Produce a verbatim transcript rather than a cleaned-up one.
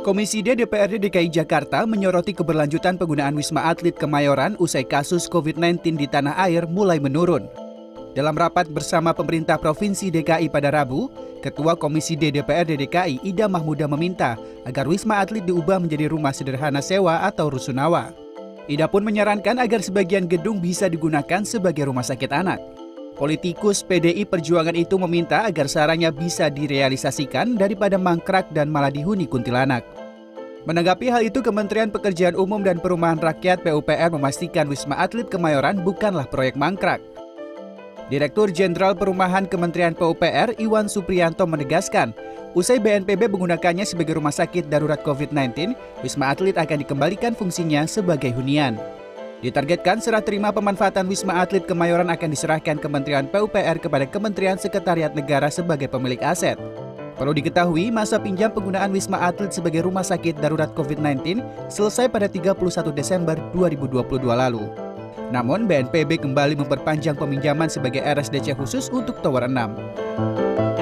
Komisi D D P R D D K I Jakarta menyoroti keberlanjutan penggunaan Wisma Atlet Kemayoran usai kasus covid sembilan belas di tanah air mulai menurun. Dalam rapat bersama pemerintah Provinsi D K I pada Rabu, Ketua Komisi D D P R D D K I Ida Mahmuda meminta agar Wisma Atlet diubah menjadi rumah sederhana sewa atau rusunawa. Ida pun menyarankan agar sebagian gedung bisa digunakan sebagai rumah sakit anak. Politikus P D I Perjuangan itu meminta agar sarannya bisa direalisasikan daripada mangkrak dan malah dihuni kuntilanak. Menanggapi hal itu, Kementerian Pekerjaan Umum dan Perumahan Rakyat P U P R memastikan Wisma Atlet Kemayoran bukanlah proyek mangkrak. Direktur Jenderal Perumahan Kementerian P U P R Iwan Supriyanto menegaskan, usai B N P B menggunakannya sebagai rumah sakit darurat covid sembilan belas, Wisma Atlet akan dikembalikan fungsinya sebagai hunian. Ditargetkan serah terima pemanfaatan Wisma Atlet Kemayoran akan diserahkan Kementerian P U P R kepada Kementerian Sekretariat Negara sebagai pemilik aset. Perlu diketahui, masa pinjam penggunaan Wisma Atlet sebagai rumah sakit darurat covid sembilan belas selesai pada tiga puluh satu Desember dua ribu dua puluh dua lalu. Namun B N P B kembali memperpanjang peminjaman sebagai R S D C khusus untuk Tower enam.